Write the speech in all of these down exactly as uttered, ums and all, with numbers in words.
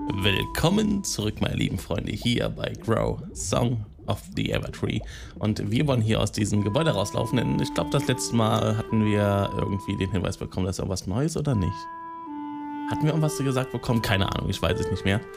Willkommen zurück, meine lieben Freunde, hier bei Grow Song of the Evertree. Und wir wollen hier aus diesem Gebäude rauslaufen, denn ich glaube, das letzte Mal hatten wir irgendwie den Hinweis bekommen, dass irgendwas Neues oder nicht? Hatten wir irgendwas gesagt bekommen? Keine Ahnung, ich weiß es nicht mehr.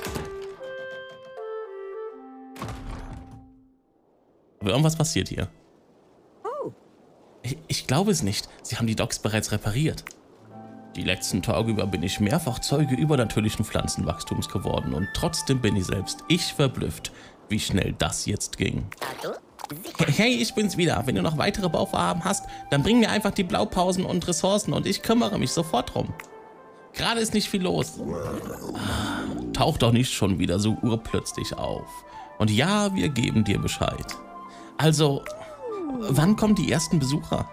Aber irgendwas passiert hier. Ich, ich glaube es nicht. Sie haben die Docks bereits repariert. Die letzten Tage über bin ich mehrfach Zeuge übernatürlichen Pflanzenwachstums geworden und trotzdem bin ich selbst ich verblüfft, wie schnell das jetzt ging. Hey, ich bin's wieder. Wenn du noch weitere Bauvorhaben hast, dann bring mir einfach die Blaupausen und Ressourcen und ich kümmere mich sofort drum. Gerade ist nicht viel los. Tauch doch nicht schon wieder so urplötzlich auf. Und ja, wir geben dir Bescheid. Also, wann kommen die ersten Besucher?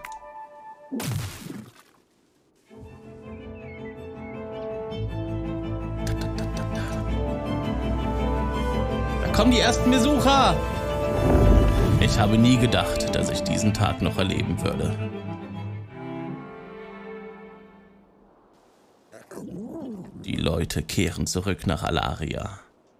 Kommen die ersten Besucher! Ich habe nie gedacht, dass ich diesen Tag noch erleben würde. Die Leute kehren zurück nach Alaria.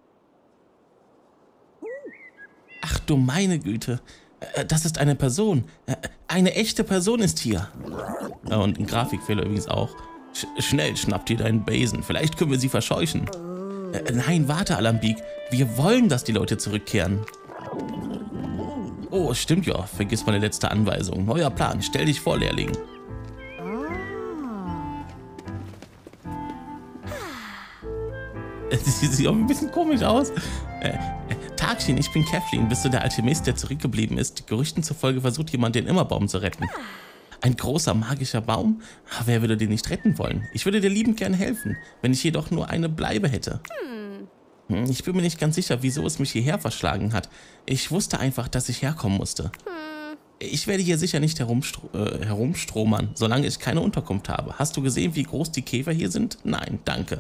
Ach du meine Güte, das ist eine Person. Eine echte Person ist hier. Und ein Grafikfehler übrigens auch. Sch schnell, schnapp dir deinen Besen. Vielleicht können wir sie verscheuchen. Nein, warte, Alambic. Wir wollen, dass die Leute zurückkehren. Oh, stimmt ja. Vergiss meine letzte Anweisung. Neuer Plan. Stell dich vor, Lehrling. Sie sieht auch ein bisschen komisch aus. Äh, Tagchen, ich bin Kathleen. Bist du der Alchemist, der zurückgeblieben ist? Gerüchten zufolge versucht jemand, den Immerbaum zu retten. Ein großer magischer Baum? Wer würde den nicht retten wollen? Ich würde dir liebend gern helfen, wenn ich jedoch nur eine Bleibe hätte. Hm. Ich bin mir nicht ganz sicher, wieso es mich hierher verschlagen hat. Ich wusste einfach, dass ich herkommen musste. Hm. Ich werde hier sicher nicht herumstro äh, herumstromern, solange ich keine Unterkunft habe. Hast du gesehen, wie groß die Käfer hier sind? Nein, danke.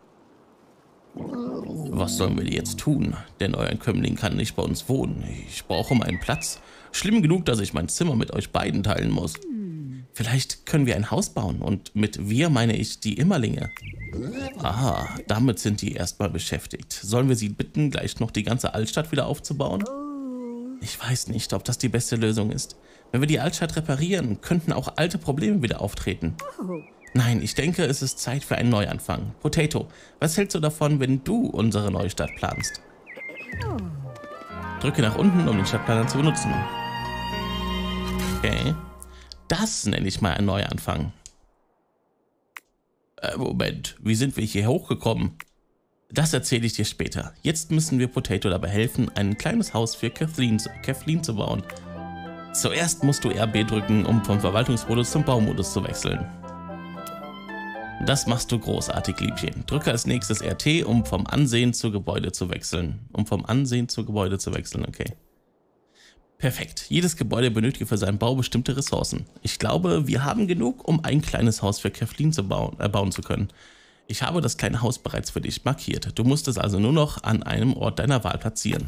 Was sollen wir jetzt tun? Der Neuankömmling kann nicht bei uns wohnen. Ich brauche meinen Platz. Schlimm genug, dass ich mein Zimmer mit euch beiden teilen muss. Vielleicht können wir ein Haus bauen und mit wir meine ich die Immerlinge. Aha, damit sind die erstmal beschäftigt. Sollen wir sie bitten, gleich noch die ganze Altstadt wieder aufzubauen? Ich weiß nicht, ob das die beste Lösung ist. Wenn wir die Altstadt reparieren, könnten auch alte Probleme wieder auftreten. Nein, ich denke, es ist Zeit für einen Neuanfang. Potato, was hältst du davon, wenn du unsere Neustadt planst? Drücke nach unten, um den Stadtplaner zu benutzen. Okay. Das nenne ich mal ein Neuanfang. Äh, Moment, wie sind wir hier hochgekommen? Das erzähle ich dir später. Jetzt müssen wir Potato dabei helfen, ein kleines Haus für Kathleen, Kathleen zu bauen. Zuerst musst du R B drücken, um vom Verwaltungsmodus zum Baumodus zu wechseln. Das machst du großartig, Liebchen. Drücke als nächstes R T, um vom Ansehen zu Gebäude zu wechseln. Um vom Ansehen zu Gebäude zu wechseln, okay. Perfekt. Jedes Gebäude benötigt für seinen Bau bestimmte Ressourcen. Ich glaube, wir haben genug, um ein kleines Haus für Kathleen zu bauen, äh, bauen zu können. Ich habe das kleine Haus bereits für dich markiert. Du musst es also nur noch an einem Ort deiner Wahl platzieren.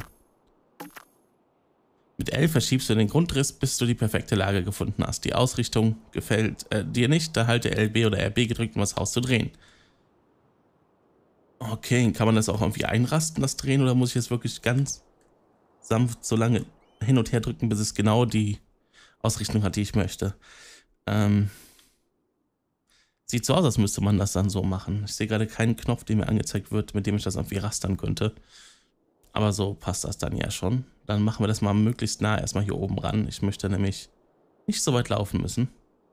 Mit L verschiebst du den Grundriss, bis du die perfekte Lage gefunden hast. Die Ausrichtung gefällt äh, dir nicht, da halte L B oder R B gedrückt, um das Haus zu drehen. Okay, kann man das auch irgendwie einrasten, das Drehen, oder muss ich jetzt wirklich ganz sanft so lange hin und her drücken, bis es genau die Ausrichtung hat, die ich möchte? Ähm, sieht so aus, als müsste man das dann so machen. Ich sehe gerade keinen Knopf, der mir angezeigt wird, mit dem ich das irgendwie rastern könnte. Aber so passt das dann ja schon. Dann machen wir das mal möglichst nah erstmal hier oben ran. Ich möchte nämlich nicht so weit laufen müssen.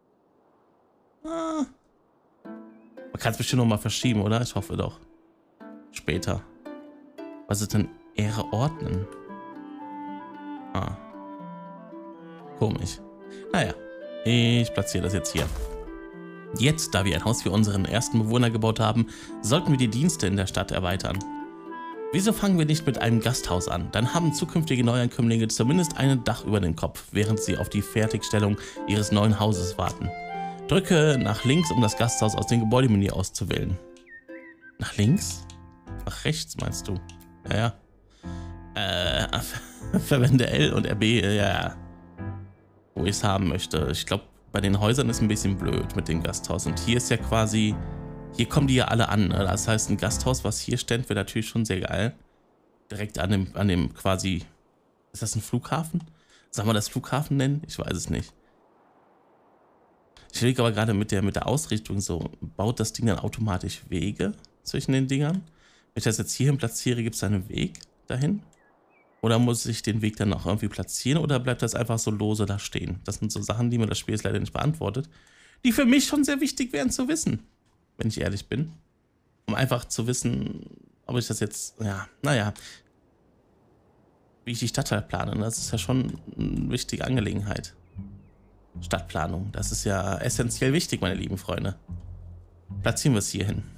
Ah. Man kann es bestimmt noch mal verschieben, oder? Ich hoffe doch. Später. Was ist denn Ehre ordnen? Ah. Komisch. Naja, ich platziere das jetzt hier. Jetzt, da wir ein Haus für unseren ersten Bewohner gebaut haben, sollten wir die Dienste in der Stadt erweitern. Wieso fangen wir nicht mit einem Gasthaus an? Dann haben zukünftige Neuankömmlinge zumindest ein Dach über den Kopf, während sie auf die Fertigstellung ihres neuen Hauses warten. Drücke nach links, um das Gasthaus aus dem Gebäudemenü auszuwählen. Nach links? Nach rechts, meinst du? Ja, ja. Äh, verwende L und R B, ja, ja. Wo ich es haben möchte. Ich glaube, bei den Häusern ist ein bisschen blöd mit dem Gasthaus. Und hier ist ja quasi Hier kommen die ja alle an. Ne? Das heißt, ein Gasthaus, was hier steht, wäre natürlich schon sehr geil. Direkt an dem, an dem quasi... Ist das ein Flughafen? Sollen wir das Flughafen nennen? Ich weiß es nicht. Ich überlege aber gerade mit der, mit der Ausrichtung so, baut das Ding dann automatisch Wege zwischen den Dingern? Wenn ich das jetzt hierhin platziere, gibt es einen Weg dahin? Oder muss ich den Weg dann auch irgendwie platzieren oder bleibt das einfach so lose da stehen? Das sind so Sachen, die mir das Spiel jetzt leider nicht beantwortet, die für mich schon sehr wichtig wären zu wissen, wenn ich ehrlich bin. Um einfach zu wissen, ob ich das jetzt, ja, naja, wie ich die Stadt halt plane. Das ist ja schon eine wichtige Angelegenheit. Stadtplanung, das ist ja essentiell wichtig, meine lieben Freunde. Platzieren wir es hier hin.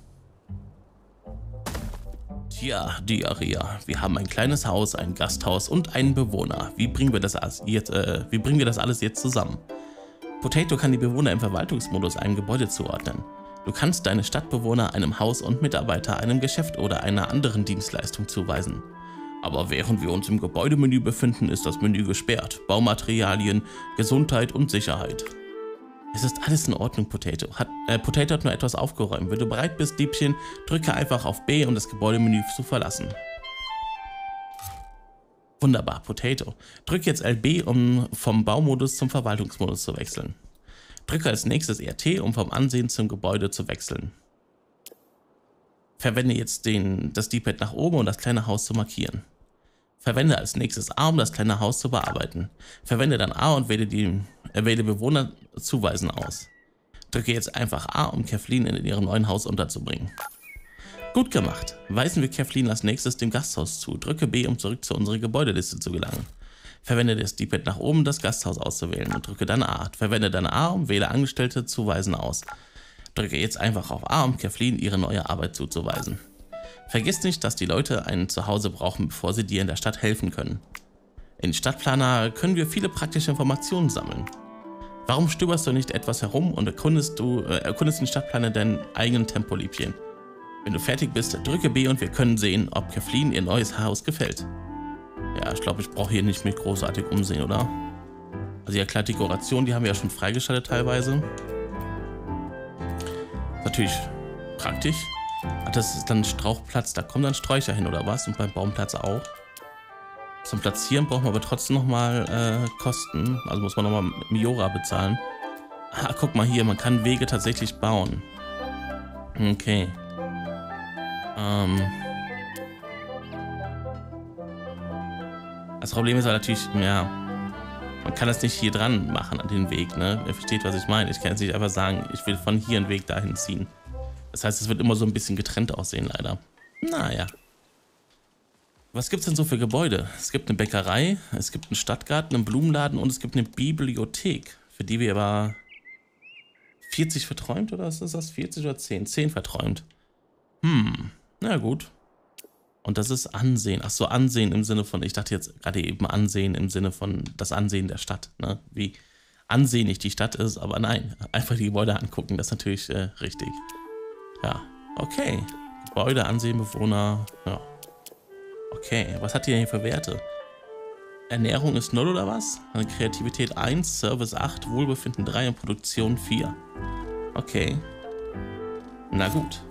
Tja, Diarrhea. Wir haben ein kleines Haus, ein Gasthaus und einen Bewohner. Wie bringen wir das jetzt, äh, wie bringen wir das alles jetzt zusammen? Potato kann die Bewohner im Verwaltungsmodus einem Gebäude zuordnen. Du kannst deine Stadtbewohner einem Haus und Mitarbeiter, einem Geschäft oder einer anderen Dienstleistung zuweisen. Aber während wir uns im Gebäudemenü befinden, ist das Menü gesperrt. Baumaterialien, Gesundheit und Sicherheit. Es ist alles in Ordnung, Potato. Hat, äh, Potato hat nur etwas aufgeräumt. Wenn du bereit bist, Liebchen, drücke einfach auf B, um das Gebäudemenü zu verlassen. Wunderbar, Potato. Drücke jetzt L B, um vom Baumodus zum Verwaltungsmodus zu wechseln. Drücke als nächstes R T, um vom Ansehen zum Gebäude zu wechseln. Verwende jetzt den, das D-Pad nach oben, um das kleine Haus zu markieren. Verwende als nächstes A, um das kleine Haus zu bearbeiten. Verwende dann A und wähle die äh, wähle Bewohner zuweisen aus. Drücke jetzt einfach A, um Kathleen in ihrem neuen Haus unterzubringen. Gut gemacht. Weisen wir Kathleen als nächstes dem Gasthaus zu. Drücke B, um zurück zu unserer Gebäudeliste zu gelangen. Verwende das D-Pad nach oben, um das Gasthaus auszuwählen und drücke dann A. Verwende dann A, um wähle Angestellte zuweisen aus. Drücke jetzt einfach auf A, um Kathleen ihre neue Arbeit zuzuweisen. Vergiss nicht, dass die Leute ein Zuhause brauchen, bevor sie dir in der Stadt helfen können. In Stadtplaner können wir viele praktische Informationen sammeln. Warum stöberst du nicht etwas herum und erkundest, du, äh, erkundest den Stadtplaner deinen eigenen Tempo, Liebchen? Wenn du fertig bist, drücke B und wir können sehen, ob Kathleen ihr neues Haus gefällt. Ja, ich glaube, ich brauche hier nicht mehr großartig umsehen, oder? Also ja klar, Dekoration, die haben wir ja schon freigeschaltet teilweise. Natürlich praktisch. Ach, das ist dann ein Strauchplatz, da kommen dann Sträucher hin, oder was? Und beim Baumplatz auch. Zum Platzieren brauchen wir aber trotzdem nochmal äh, Kosten. Also muss man nochmal Miora bezahlen. Ah, guck mal hier, man kann Wege tatsächlich bauen. Okay. Ähm. Das Problem ist aber natürlich, ja, man kann das nicht hier dran machen an den Weg, ne? Ihr versteht, was ich meine. Ich kann jetzt nicht einfach sagen, ich will von hier einen Weg dahin ziehen. Das heißt, es wird immer so ein bisschen getrennt aussehen, leider. Naja. Was gibt es denn so für Gebäude? Es gibt eine Bäckerei, es gibt einen Stadtgarten, einen Blumenladen und es gibt eine Bibliothek, für die wir aber vierzig verträumt, oder ist das vierzig oder zehn? zehn verträumt. Hm, na gut. Und das ist Ansehen. Ach so, Ansehen im Sinne von, ich dachte jetzt gerade eben Ansehen im Sinne von das Ansehen der Stadt, ne? Wie ansehnlich die Stadt ist, aber nein, einfach die Gebäude angucken, das ist natürlich äh, richtig. Ja, okay. Gebäude, Ansehen, Bewohner, ja. Okay, was hat die denn hier für Werte? Ernährung ist null oder was? Kreativität eins, Service acht, Wohlbefinden drei und Produktion vier. Okay. Na gut.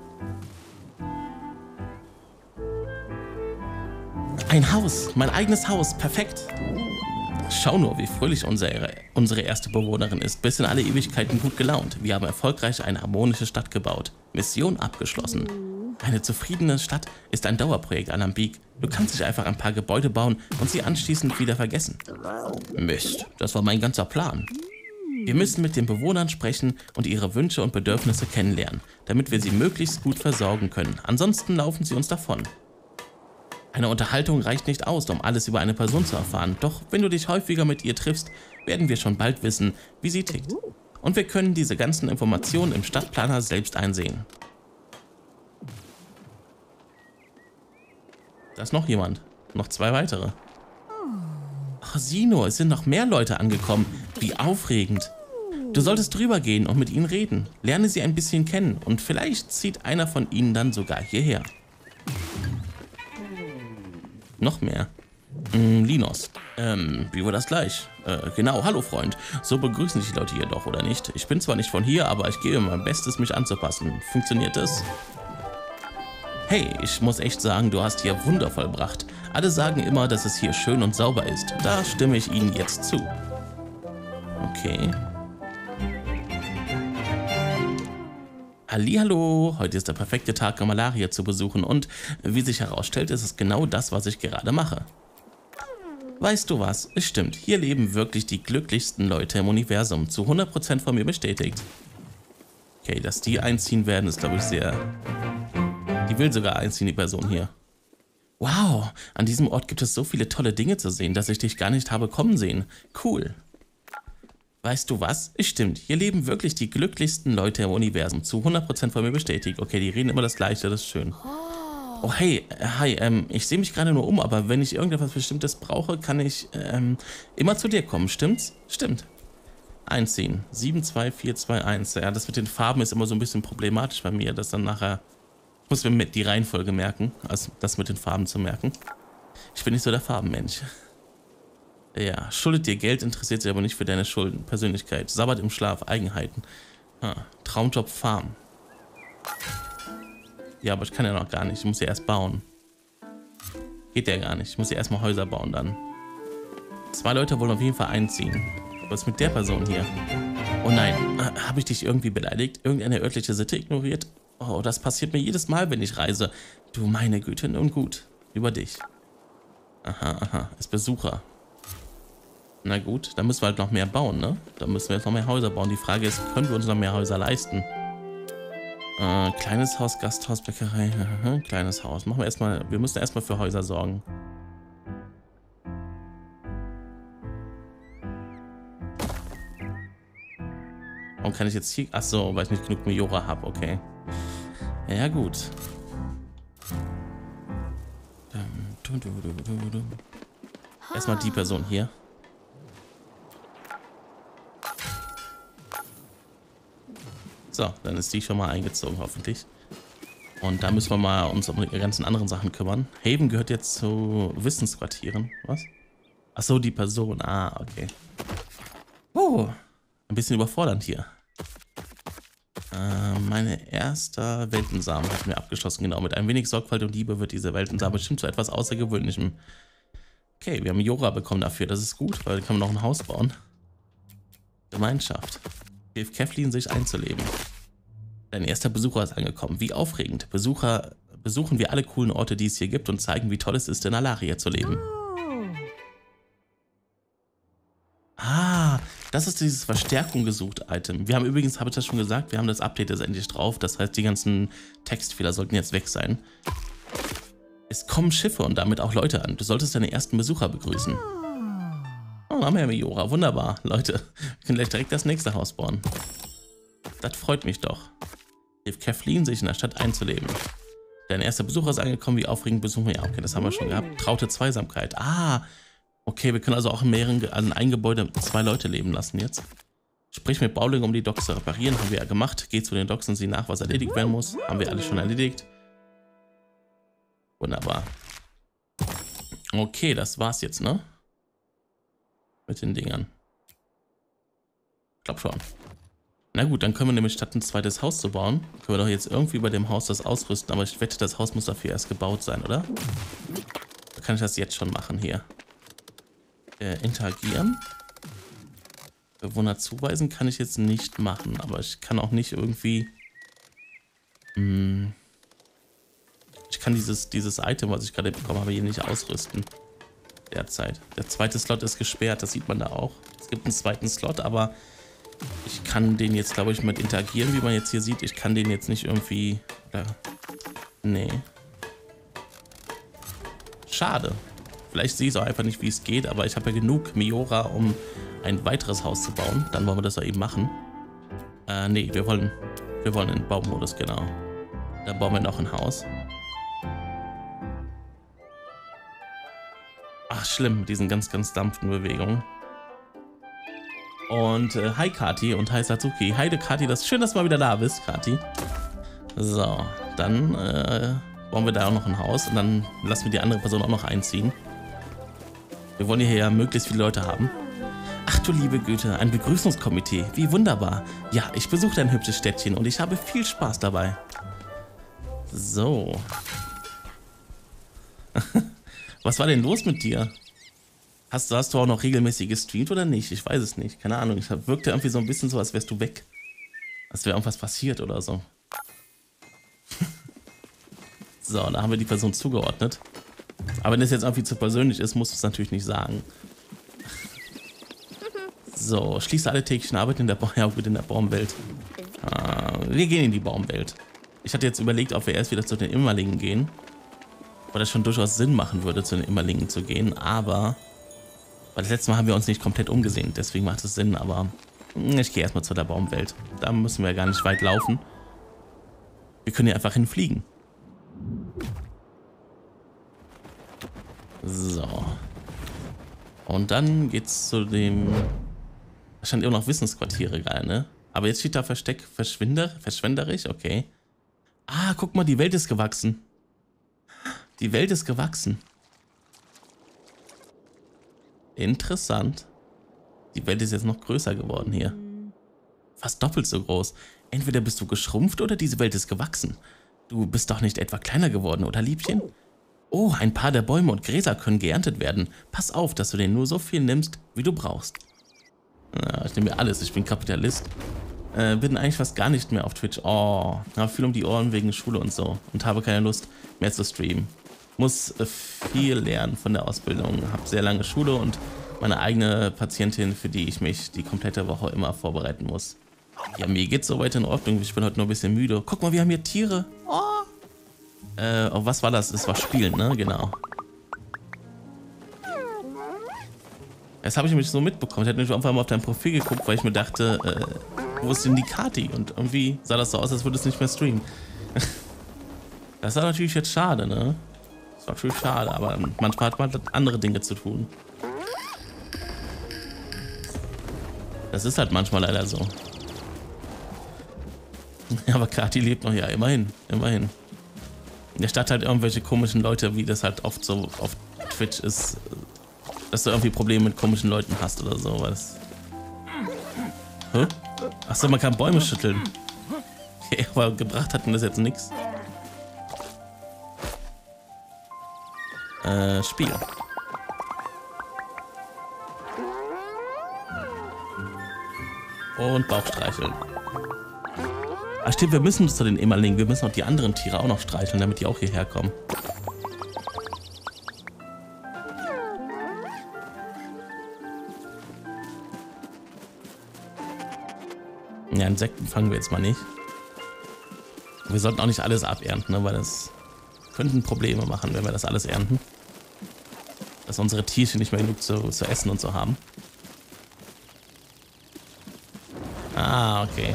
Ein Haus, mein eigenes Haus, perfekt. Schau nur, wie fröhlich unsere, unsere erste Bewohnerin ist, bis in alle Ewigkeiten gut gelaunt. Wir haben erfolgreich eine harmonische Stadt gebaut. Mission abgeschlossen. Eine zufriedene Stadt ist ein Dauerprojekt, Alambic. Du kannst nicht einfach ein paar Gebäude bauen und sie anschließend wieder vergessen. Mist, das war mein ganzer Plan. Wir müssen mit den Bewohnern sprechen und ihre Wünsche und Bedürfnisse kennenlernen, damit wir sie möglichst gut versorgen können. Ansonsten laufen sie uns davon. Eine Unterhaltung reicht nicht aus, um alles über eine Person zu erfahren. Doch wenn du dich häufiger mit ihr triffst, werden wir schon bald wissen, wie sie tickt. Und wir können diese ganzen Informationen im Stadtplaner selbst einsehen. Da ist noch jemand. Noch zwei weitere. Ach, Sino, es sind noch mehr Leute angekommen. Wie aufregend. Du solltest drüber gehen und mit ihnen reden. Lerne sie ein bisschen kennen und vielleicht zieht einer von ihnen dann sogar hierher. Noch mehr. Hm, Linos. Ähm, wie war das gleich? Äh, Äh, genau, hallo Freund. So begrüßen sich die Leute hier doch, oder nicht? Ich bin zwar nicht von hier, aber ich gebe mein Bestes, mich anzupassen. Funktioniert das? Hey, ich muss echt sagen, du hast hier Wunder vollbracht. Alle sagen immer, dass es hier schön und sauber ist. Da stimme ich ihnen jetzt zu. Okay. Hallihallo, heute ist der perfekte Tag, um Malaria zu besuchen und wie sich herausstellt, ist es genau das, was ich gerade mache. Weißt du was? Es stimmt, hier leben wirklich die glücklichsten Leute im Universum, zu hundert Prozent von mir bestätigt. Okay, dass die einziehen werden, ist glaube ich sehr... Die will sogar einziehen, die Person hier. Wow, an diesem Ort gibt es so viele tolle Dinge zu sehen, dass ich dich gar nicht habe kommen sehen. Cool. Weißt du was? Es stimmt, hier leben wirklich die glücklichsten Leute im Universum, zu hundert Prozent von mir bestätigt. Okay, die reden immer das Gleiche, das ist schön. Oh hey, hi, ähm, ich sehe mich gerade nur um, aber wenn ich irgendetwas Bestimmtes brauche, kann ich ähm, immer zu dir kommen, stimmt's? Stimmt. Einziehen. sieben zwei vier zwei eins. Ja, das mit den Farben ist immer so ein bisschen problematisch bei mir, das dann nachher... Ich muss mir mit die Reihenfolge merken, also das mit den Farben zu merken. Ich bin nicht so der Farbenmensch. Ja, schuldet dir Geld, interessiert sich aber nicht für deine Schulden. Persönlichkeit, Sabbat im Schlaf, Eigenheiten. Ah, Traumjob, Farm. Ja, aber ich kann ja noch gar nicht. Ich muss ja erst bauen. Geht ja gar nicht. Ich muss ja erstmal Häuser bauen dann. Zwei Leute wollen auf jeden Fall einziehen. Was ist mit der Person hier? Oh nein, habe ich dich irgendwie beleidigt? Irgendeine örtliche Sitte ignoriert? Oh, das passiert mir jedes Mal, wenn ich reise. Du meine Güte, nun gut. Über dich. Aha, aha. Ist Besucher. Na gut, dann müssen wir halt noch mehr bauen, ne? Dann müssen wir jetzt noch mehr Häuser bauen. Die Frage ist, können wir uns noch mehr Häuser leisten? Äh, kleines Haus, Gasthaus, Bäckerei. Kleines Haus. Machen wir erstmal. Wir müssen erstmal für Häuser sorgen. Warum kann ich jetzt hier... Achso, weil ich nicht genug Majora habe, okay. Ja, gut. Erstmal die Person hier. So, dann ist die schon mal eingezogen, hoffentlich. Und da müssen wir mal uns um die ganzen anderen Sachen kümmern. Haven gehört jetzt zu Wissensquartieren. Was? Achso, die Person. Ah, okay. Oh, ein bisschen überfordernd hier. Äh, meine erste Weltensamen hatten wir abgeschlossen. Genau, mit ein wenig Sorgfalt und Liebe wird diese Weltensamen bestimmt zu etwas Außergewöhnlichem. Okay, wir haben Jora bekommen dafür. Das ist gut, weil dann können wir noch ein Haus bauen. Gemeinschaft. Hilft Kathleen, sich einzuleben. Dein erster Besucher ist angekommen. Wie aufregend. Besucher besuchen wir alle coolen Orte, die es hier gibt und zeigen, wie toll es ist, in Alaria zu leben. Ah, das ist dieses Verstärkung gesucht Item. Wir haben übrigens, habe ich das schon gesagt, wir haben das Update jetzt endlich drauf. Das heißt, die ganzen Textfehler sollten jetzt weg sein. Es kommen Schiffe und damit auch Leute an. Du solltest deine ersten Besucher begrüßen. Oh, haben wir ja Majora. Wunderbar. Leute, wir können gleich direkt das nächste Haus bauen. Das freut mich doch. Hilft Kathleen, sich in der Stadt einzuleben. Dein erster Besucher ist angekommen. Wie aufregend besuchen wir? Ja, okay, das haben wir schon gehabt. Traute Zweisamkeit. Ah, okay, wir können also auch in mehreren, also in einem Gebäude zwei Leute leben lassen jetzt. Sprich mit Bowling, um die Docks zu reparieren. Haben wir ja gemacht. Geh zu den Docks und sieh nach, was erledigt werden muss. Haben wir alles schon erledigt. Wunderbar. Okay, das war's jetzt, ne? Mit den Dingern. Ich glaube schon. Na gut, dann können wir nämlich statt ein zweites Haus zu bauen, können wir doch jetzt irgendwie bei dem Haus das ausrüsten. Aber ich wette, das Haus muss dafür erst gebaut sein, oder? Da kann ich das jetzt schon machen hier. Äh, interagieren. Bewohner zuweisen kann ich jetzt nicht machen, aber ich kann auch nicht irgendwie... Mh, ich kann dieses, dieses Item, was ich gerade bekommen habe, hier nicht ausrüsten. Derzeit. Der zweite Slot ist gesperrt, das sieht man da auch. Es gibt einen zweiten Slot, aber ich kann den jetzt, glaube ich, mit interagieren, wie man jetzt hier sieht. Ich kann den jetzt nicht irgendwie... Oder, nee. Schade. Vielleicht sehe ich es auch einfach nicht, wie es geht, aber ich habe ja genug Majora, um ein weiteres Haus zu bauen. Dann wollen wir das doch eben machen. Äh, nee, wir wollen, wir wollen in Baumodus, genau. Da bauen wir noch ein Haus. Ach, schlimm, mit diesen ganz, ganz dampften Bewegungen. Und äh, hi Kati und hi Satsuki. Hi Kati, das ist schön, dass du mal wieder da bist, Kati. So, dann äh, bauen wir da auch noch ein Haus und dann lassen wir die andere Person auch noch einziehen. Wir wollen hier ja möglichst viele Leute haben. Ach du liebe Güte, ein Begrüßungskomitee. Wie wunderbar. Ja, ich besuche ein hübsches Städtchen und ich habe viel Spaß dabei. So. Was war denn los mit dir? Hast, hast du auch noch regelmäßig gestreamt oder nicht? Ich weiß es nicht. Keine Ahnung. Ich wirkte irgendwie so ein bisschen so, als wärst du weg. Als wäre irgendwas passiert oder so. So, da haben wir die Person zugeordnet. Aber wenn das jetzt irgendwie zu persönlich ist, musst du es natürlich nicht sagen. So, schließe alle täglichen Arbeiten in der, ba ja, gut, in der Baumwelt. Ah, wir gehen in die Baumwelt. Ich hatte jetzt überlegt, ob wir erst wieder zu den Immerlingen gehen. Weil das schon durchaus Sinn machen würde, zu den Immerlingen zu gehen. Aber, weil das letzte Mal haben wir uns nicht komplett umgesehen. Deswegen macht es Sinn, aber ich gehe erstmal zu der Baumwelt. Da müssen wir gar nicht weit laufen. Wir können hier einfach hinfliegen. So. Und dann geht's zu dem... Da stand immer noch Wissensquartiere gerade, ne? Aber jetzt steht da Versteck, Verschwinder, verschwenderisch, okay. Ah, guck mal, die Welt ist gewachsen. Die Welt ist gewachsen. Interessant. Die Welt ist jetzt noch größer geworden hier. Fast doppelt so groß. Entweder bist du geschrumpft oder diese Welt ist gewachsen. Du bist doch nicht etwa kleiner geworden, oder Liebchen? Oh, ein paar der Bäume und Gräser können geerntet werden. Pass auf, dass du denen nur so viel nimmst, wie du brauchst. Ja, ich nehme mir alles, ich bin Kapitalist. Äh, bin eigentlich fast gar nicht mehr auf Twitch. Oh, habe viel um die Ohren wegen Schule und so. Und habe keine Lust mehr zu streamen. Muss äh, viel lernen von der Ausbildung. Habe sehr lange Schule und meine eigene Patientin, für die ich mich die komplette Woche immer vorbereiten muss. Ja, mir geht's soweit in Ordnung. Ich bin heute nur ein bisschen müde. Guck mal, wir haben hier Tiere. Oh. Äh, oh, was war das? Es war Spielen, ne? Genau. Das habe ich mich so mitbekommen. Ich hatte nämlich einfach mal auf dein Profil geguckt, weil ich mir dachte, äh, wo ist denn die Kati? Und irgendwie sah das so aus, als würde es nicht mehr streamen. Das ist natürlich jetzt schade, ne? Das ist natürlich schade, aber manchmal hat man andere Dinge zu tun. Das ist halt manchmal leider so. Ja, aber Kati lebt noch, ja, immerhin, immerhin. In der Stadt halt irgendwelche komischen Leute, wie das halt oft so auf Twitch ist, dass du irgendwie Probleme mit komischen Leuten hast oder sowas. Hä? Achso, man kann Bäume schütteln. Okay, aber gebracht hat mir das jetzt nichts. Äh, Spiel. Und Bauch streicheln. Ach stimmt, wir müssen zu den Immerlingen. Wir müssen auch die anderen Tiere auch noch streicheln, damit die auch hierher kommen. Ja, Insekten fangen wir jetzt mal nicht. Wir sollten auch nicht alles abernten, ne, weil das könnten Probleme machen, wenn wir das alles ernten. Dass unsere Tierchen nicht mehr genug zu, zu essen und so haben. Ah, okay.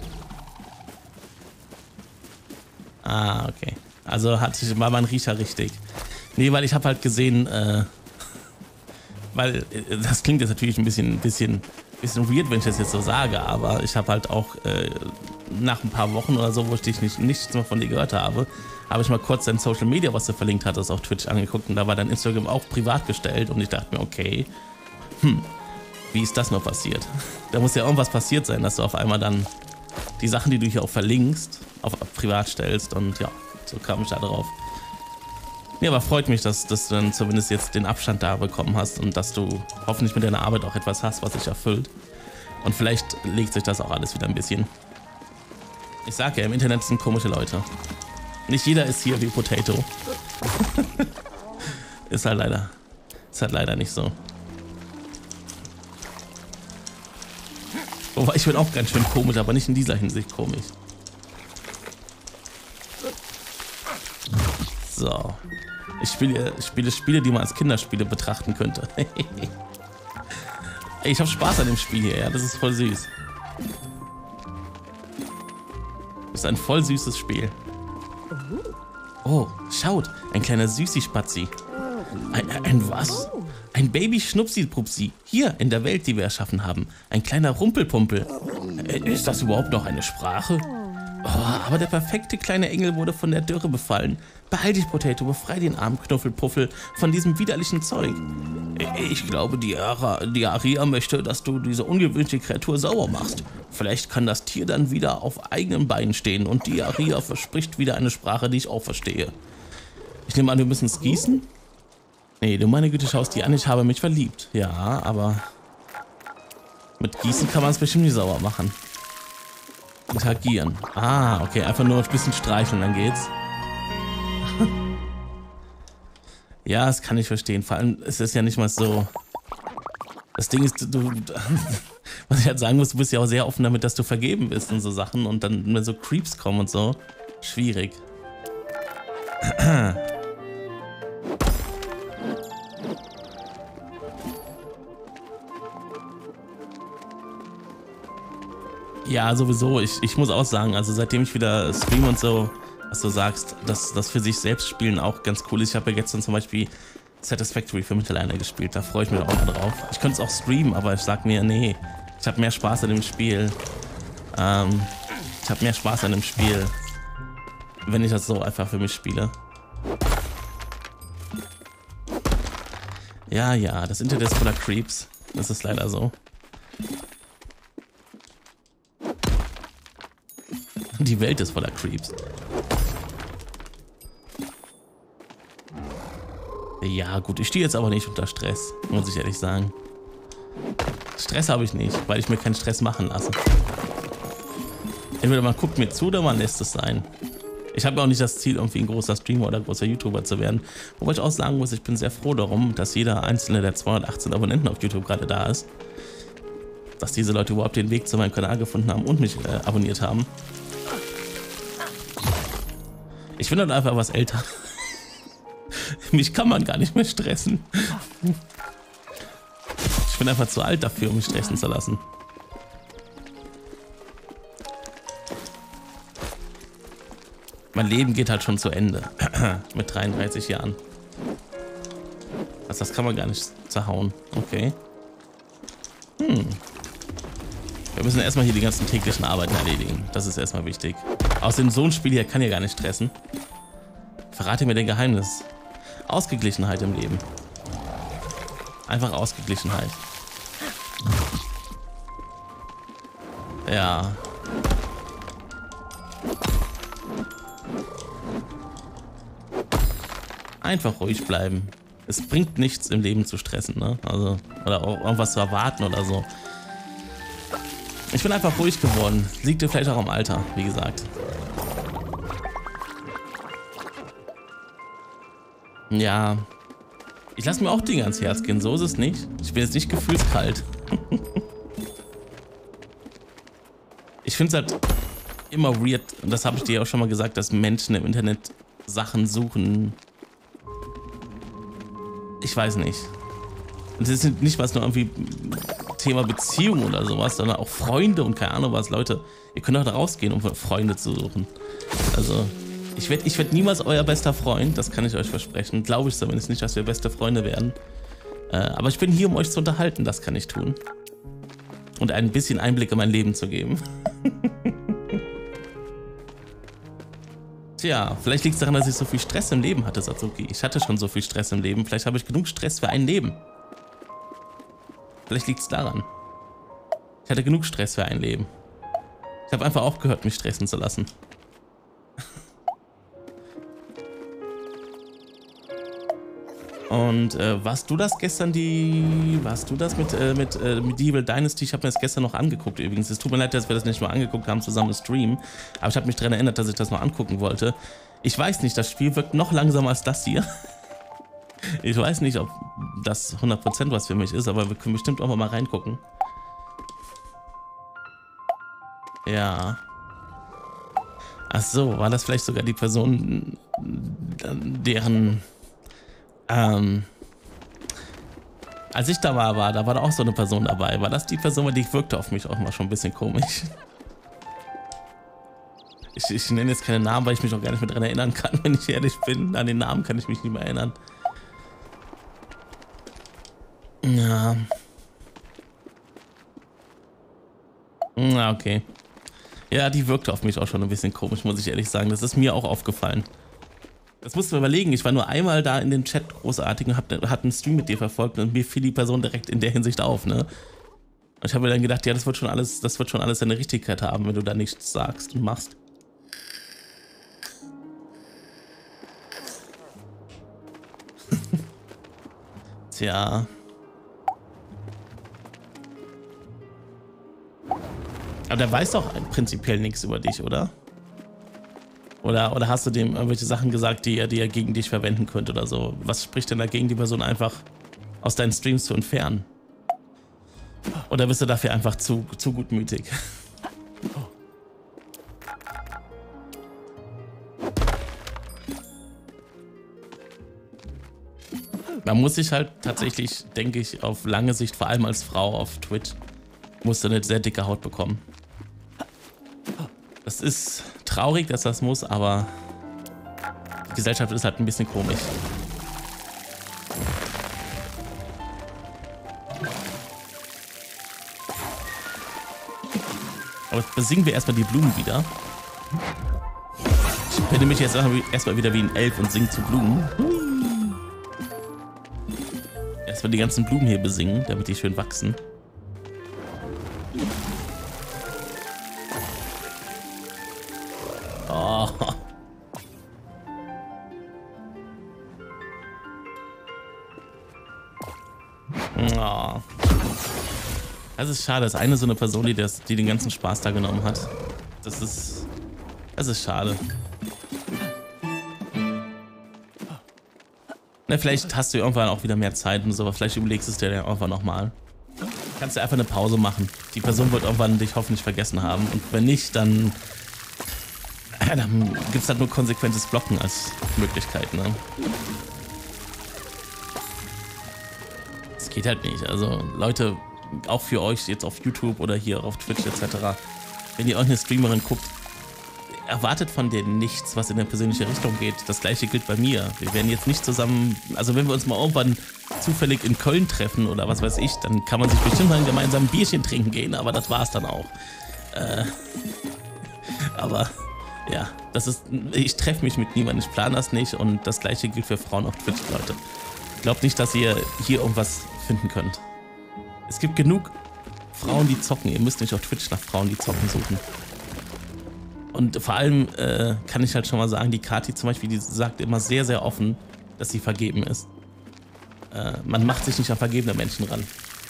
Ah, okay. Also hat sich, war mein Riecher richtig. Nee, weil ich habe halt gesehen, äh, weil äh, das klingt jetzt natürlich ein bisschen, bisschen, bisschen weird, wenn ich das jetzt so sage, aber ich habe halt auch äh, nach ein paar Wochen oder so, wo ich dich nicht, nichts mehr von dir gehört habe, habe ich mal kurz dein Social Media, was du verlinkt hattest, auf Twitch angeguckt und da war dein Instagram auch privat gestellt und ich dachte mir, okay, hm, wie ist das noch passiert? Da muss ja irgendwas passiert sein, dass du auf einmal dann die Sachen, die du hier auch verlinkst, auf privat stellst und ja, so kam ich da drauf. Ja, aber freut mich, dass, dass du dann zumindest jetzt den Abstand da bekommen hast und dass du hoffentlich mit deiner Arbeit auch etwas hast, was dich erfüllt. Und vielleicht legt sich das auch alles wieder ein bisschen. Ich sag ja, im Internet sind komische Leute. Nicht jeder ist hier wie Potato. Ist halt leider, ist halt leider nicht so. Wobei, ich bin auch ganz schön komisch, aber nicht in dieser Hinsicht komisch. So. Ich spiele, ich spiele Spiele, die man als Kinderspiele betrachten könnte. Ey, ich habe Spaß an dem Spiel hier, ja, das ist voll süß. Das ist ein voll süßes Spiel. Oh, schaut, ein kleiner Süßi-Spatzi. Ein, ein was? Ein Baby-Schnupsi-Pupsi. Hier, in der Welt, die wir erschaffen haben. Ein kleiner Rumpelpumpel. Ist das überhaupt noch eine Sprache? Oh, aber der perfekte kleine Engel wurde von der Dürre befallen. Behalt dich, Potato, befrei den armen Knuffelpuffel von diesem widerlichen Zeug. Ich glaube, die, Ara, die Aria möchte, dass du diese ungewöhnliche Kreatur sauer machst. Vielleicht kann das Tier dann wieder auf eigenen Beinen stehen und die Aria verspricht wieder eine Sprache, die ich auch verstehe. Ich nehme an, wir müssen es gießen? Nee, du meine Güte, schaust die an, ich habe mich verliebt. Ja, aber mit Gießen kann man es bestimmt nicht sauer machen. Interagieren. Ah, okay, einfach nur ein bisschen streicheln, dann geht's. Ja, das kann ich verstehen. Vor allem ist es ja nicht mal so. Das Ding ist, du, was ich halt sagen muss, du bist ja auch sehr offen damit, dass du vergeben bist und so Sachen und dann, wenn so Creeps kommen und so, schwierig. Ja, sowieso. Ich, ich muss auch sagen, also seitdem ich wieder streame und so, was du sagst, dass das für sich selbst spielen auch ganz cool ist. Ich habe ja gestern zum Beispiel Satisfactory für mich alleine gespielt. Da freue ich mich auch mal drauf. Ich könnte es auch streamen, aber ich sag mir, nee, ich habe mehr Spaß an dem Spiel. Ähm, ich habe mehr Spaß an dem Spiel, wenn ich das so einfach für mich spiele. Ja, ja, das Internet ist voller Creeps. Das ist leider so. Die Welt ist voller Creeps. Ja, gut, ich stehe jetzt aber nicht unter Stress, muss ich ehrlich sagen. Stress habe ich nicht, weil ich mir keinen Stress machen lasse. Entweder man guckt mir zu oder man lässt es sein. Ich habe auch nicht das Ziel, irgendwie ein großer Streamer oder großer YouTuber zu werden. Wobei ich auch sagen muss, ich bin sehr froh darum, dass jeder einzelne der zweihundertachtzehn Abonnenten auf YouTube gerade da ist. Dass diese Leute überhaupt den Weg zu meinem Kanal gefunden haben und mich äh, abonniert haben. Ich bin dann einfach was älter. Mich kann man gar nicht mehr stressen. Ich bin einfach zu alt dafür, um mich stressen zu lassen. Mein Leben geht halt schon zu Ende. Mit dreiunddreißig Jahren. Also das kann man gar nicht zerhauen. Okay. Hm. Wir müssen erstmal hier die ganzen täglichen Arbeiten erledigen. Das ist erstmal wichtig. Außerdem, so ein Spiel hier kann ja gar nicht stressen. Verrate mir dein Geheimnis. Ausgeglichenheit im Leben. Einfach Ausgeglichenheit. Ja. Einfach ruhig bleiben. Es bringt nichts im Leben zu stressen, ne? Also, oder auch irgendwas zu erwarten oder so. Ich bin einfach ruhig geworden. Liegt dir vielleicht auch am Alter, wie gesagt. Ja. Ich lasse mir auch Dinge ans Herz gehen, so ist es nicht. Ich bin jetzt nicht gefühlskalt. Ich finde es halt immer weird, und das habe ich dir auch schon mal gesagt, dass Menschen im Internet Sachen suchen. Ich weiß nicht. Und das ist nicht was nur irgendwie Thema Beziehung oder sowas, sondern auch Freunde und keine Ahnung was. Leute, ihr könnt auch da rausgehen, um Freunde zu suchen. Also, ich werde ich werd niemals euer bester Freund, das kann ich euch versprechen. Glaube ich zumindest nicht, dass wir beste Freunde werden. Äh, aber ich bin hier, um euch zu unterhalten, das kann ich tun. Und ein bisschen Einblick in mein Leben zu geben. Tja, vielleicht liegt es daran, dass ich so viel Stress im Leben hatte, Satsuki. Ich hatte schon so viel Stress im Leben. Vielleicht habe ich genug Stress für ein Leben. Vielleicht liegt es daran. Ich hatte genug Stress für ein Leben. Ich habe einfach aufgehört, mich stressen zu lassen. Und äh, warst du das gestern die... Warst du das mit, äh, mit äh, Medieval Dynasty? Ich habe mir das gestern noch angeguckt übrigens. Es tut mir leid, dass wir das nicht mal angeguckt haben zusammen im Stream. Aber ich habe mich daran erinnert, dass ich das noch angucken wollte. Ich weiß nicht, das Spiel wirkt noch langsamer als das hier. Ich weiß nicht, ob das hundert Prozent was für mich ist, aber wir können bestimmt auch mal reingucken. Ja. Ach so, war das vielleicht sogar die Person, deren... Ähm, als ich da war, war, da war da auch so eine Person dabei. War das die Person, die wirkte auf mich auch mal schon ein bisschen komisch. Ich, ich nenne jetzt keine Namen, weil ich mich auch gar nicht mehr daran erinnern kann, wenn ich ehrlich bin. An den Namen kann ich mich nicht mehr erinnern. Ja. Na, okay. Ja, die wirkte auf mich auch schon ein bisschen komisch, muss ich ehrlich sagen. Das ist mir auch aufgefallen. Das musst du überlegen. Ich war nur einmal da in den Chat großartig und hab, hab einen Stream mit dir verfolgt und mir fiel die Person direkt in der Hinsicht auf, ne? Und ich habe mir dann gedacht, ja, das wird schon alles, das wird schon alles seine Richtigkeit haben, wenn du da nichts sagst und machst. Tja. Aber der weiß doch prinzipiell nichts über dich, oder? Oder, oder hast du dem irgendwelche Sachen gesagt, die er, die er gegen dich verwenden könnte oder so? Was spricht denn dagegen, die Person einfach aus deinen Streams zu entfernen? Oder bist du dafür einfach zu, zu gutmütig? Man muss sich halt tatsächlich, denke ich, auf lange Sicht, vor allem als Frau auf Twitch, musst du eine sehr dicke Haut bekommen. Das ist traurig, dass das muss, aber die Gesellschaft ist halt ein bisschen komisch. Aber besingen wir erstmal die Blumen wieder. Ich finde mich jetzt erstmal wieder wie ein Elf und singe zu Blumen. Erstmal die ganzen Blumen hier besingen, damit die schön wachsen. Oh. Oh. Das ist schade. Das ist eine so eine Person, die, das, die den ganzen Spaß da genommen hat. Das ist... Das ist schade. Na, vielleicht hast du irgendwann auch wieder mehr Zeit und so, aber vielleicht überlegst du es dir dann irgendwann nochmal. Kannst du einfach eine Pause machen. Die Person wird irgendwann dich hoffentlich vergessen haben. Und wenn nicht, dann... Dann gibt es halt nur konsequentes Blocken als Möglichkeit, ne? Das geht halt nicht. Also Leute, auch für euch jetzt auf YouTube oder hier auf Twitch et cetera. Wenn ihr euch eine Streamerin guckt, erwartet von der nichts, was in eine persönliche Richtung geht. Das gleiche gilt bei mir. Wir werden jetzt nicht zusammen, also wenn wir uns mal irgendwann zufällig in Köln treffen oder was weiß ich, dann kann man sich bestimmt mal gemeinsam ein Bierchen trinken gehen, aber das war's dann auch. Äh, aber... Ja, das ist, ich treffe mich mit niemandem, ich plane das nicht und das gleiche gilt für Frauen auf Twitch, Leute. Glaubt nicht, dass ihr hier irgendwas finden könnt. Es gibt genug Frauen, die zocken, ihr müsst nicht auf Twitch nach Frauen, die zocken, suchen. Und vor allem äh, kann ich halt schon mal sagen, die Kati zum Beispiel, die sagt immer sehr, sehr offen, dass sie vergeben ist. Äh, man macht sich nicht an vergebene Menschen ran.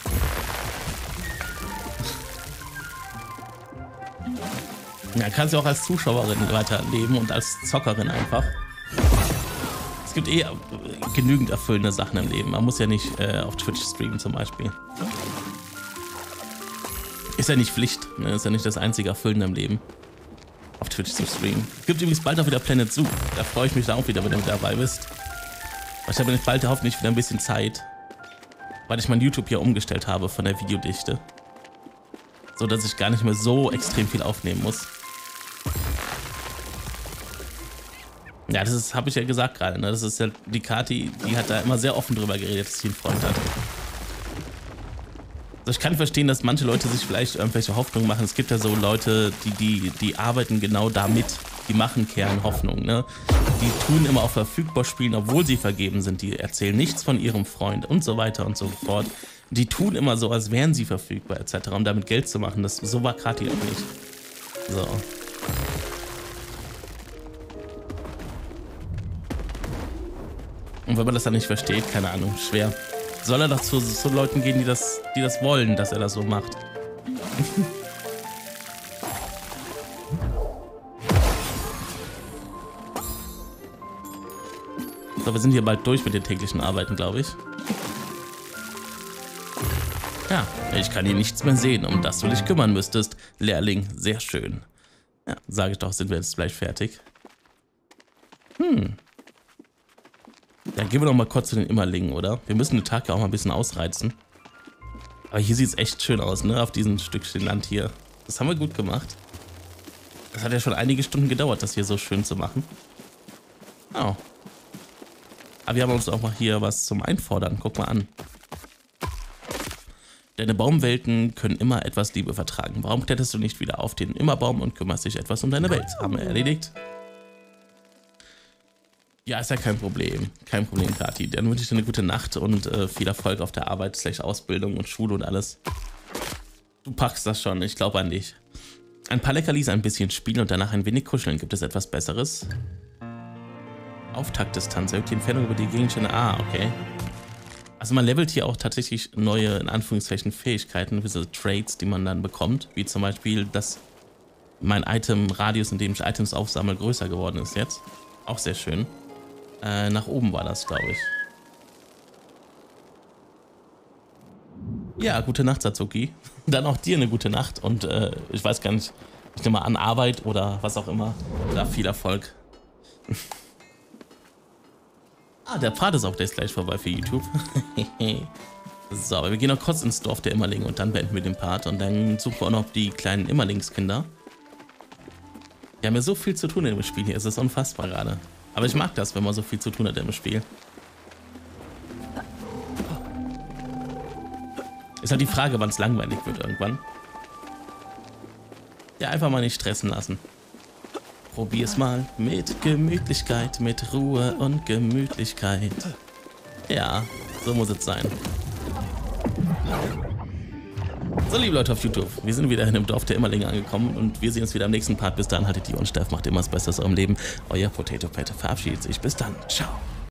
Ja, kannst du auch als Zuschauerin weiterleben und als Zockerin einfach. Es gibt eh genügend erfüllende Sachen im Leben. Man muss ja nicht äh, auf Twitch streamen zum Beispiel. Ist ja nicht Pflicht, ne? Ist ja nicht das einzige Erfüllende im Leben, auf Twitch zu streamen. Gibt übrigens bald auch wieder Planet Zoo. Da freue ich mich dann auch wieder, wenn du mit dabei bist. Aber ich habe jetzt bald hoffentlich wieder ein bisschen Zeit, weil ich mein YouTube hier umgestellt habe von der Videodichte. So dass ich gar nicht mehr so extrem viel aufnehmen muss. Ja, das ist, habe ich ja gesagt gerade, ne? Das ist ja die Kati, die hat da immer sehr offen drüber geredet, dass sie einen Freund hat. Also ich kann verstehen, dass manche Leute sich vielleicht irgendwelche Hoffnungen machen. Es gibt ja so Leute, die, die, die arbeiten genau damit. Die machen Kernhoffnung, ne? Die tun immer auch verfügbar spielen, obwohl sie vergeben sind. Die erzählen nichts von ihrem Freund und so weiter und so fort. Die tun immer so, als wären sie verfügbar et cetera, um damit Geld zu machen. Das, so war Kati auch nicht. So. Und wenn man das dann nicht versteht, keine Ahnung, schwer. Soll er doch zu, zu Leuten gehen, die das, die das wollen, dass er das so macht? So, wir sind hier bald durch mit den täglichen Arbeiten, glaube ich. Ja, ich kann hier nichts mehr sehen, um das du dich kümmern müsstest. Lehrling, sehr schön. Ja, sage ich doch, sind wir jetzt gleich fertig. Hm. Dann gehen wir doch mal kurz zu den Immerlingen, oder? Wir müssen den Tag ja auch mal ein bisschen ausreizen. Aber hier sieht es echt schön aus, ne? Auf diesem Stückchen Land hier. Das haben wir gut gemacht. Das hat ja schon einige Stunden gedauert, das hier so schön zu machen. Oh. Aber wir haben uns auch mal hier was zum Einfordern. Guck mal an. Deine Baumwelten können immer etwas Liebe vertragen. Warum kletterst du nicht wieder auf den Immerbaum und kümmerst dich etwas um deine Welt? Haben wir erledigt. Ja, ist ja kein Problem. Kein Problem, Kati. Dann wünsche ich dir eine gute Nacht und äh, viel Erfolg auf der Arbeit, slash Ausbildung und Schule und alles. Du packst das schon, ich glaube an dich. Ein paar Leckerlis, ein bisschen spielen und danach ein wenig kuscheln. Gibt es etwas Besseres? Auftaktdistanz, erhöht die Entfernung über die Gegenstände. Ah, okay. Also man levelt hier auch tatsächlich neue, in Anführungszeichen, Fähigkeiten, diese Traits, die man dann bekommt. Wie zum Beispiel, dass mein Item-Radius, in dem ich Items aufsammle, größer geworden ist jetzt. Auch sehr schön. Äh, nach oben war das, glaube ich. Ja, gute Nacht, Satsuki. Dann auch dir eine gute Nacht und äh, ich weiß gar nicht, ich nehme mal an Arbeit oder was auch immer. Da viel Erfolg. Ah, der Pfad ist auch gleich gleich vorbei für YouTube. So, aber wir gehen noch kurz ins Dorf der Immerlinge und dann beenden wir den Part und dann suchen wir auch noch die kleinen Immerlingskinder. Wir haben ja so viel zu tun in dem Spiel hier, es ist unfassbar gerade. Aber ich mag das, wenn man so viel zu tun hat im Spiel. Ist halt die Frage, wann es langweilig wird irgendwann. Ja, einfach mal nicht stressen lassen. Probier's mal mit Gemütlichkeit, mit Ruhe und Gemütlichkeit. Ja, so muss es sein. So, liebe Leute auf YouTube, wir sind wieder in dem Dorf der Immerlinge angekommen und wir sehen uns wieder im nächsten Part. Bis dann, haltet die Ohren steif, macht immer das Beste aus eurem Leben. Euer Potato Pet verabschiedet sich. Bis dann. Ciao.